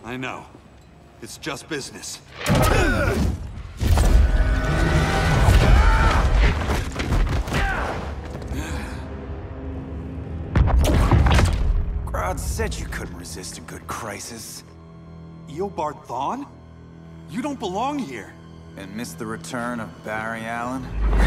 I know. It's just business. Grodd said you couldn't resist a good crisis. Eobard Thawne? You don't belong here. And miss the return of Barry Allen?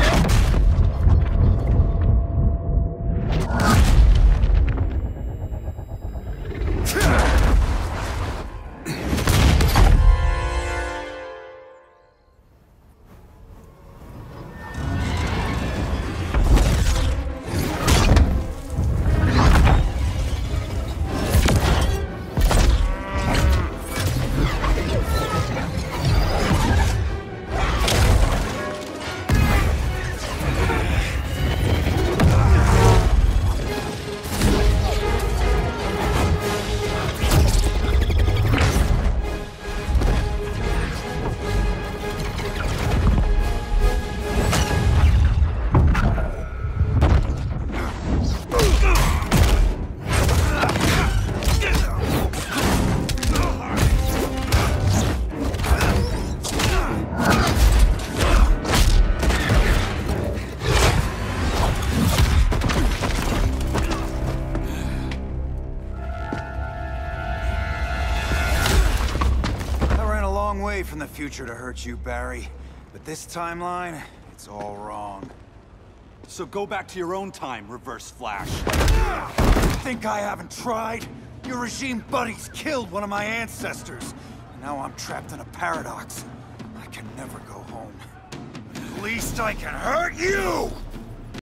From the future to hurt you, Barry. But this timeline, it's all wrong. So go back to your own time, Reverse Flash. Think I haven't tried? Your regime buddies killed one of my ancestors. And now I'm trapped in a paradox. I can never go home. At least I can hurt you!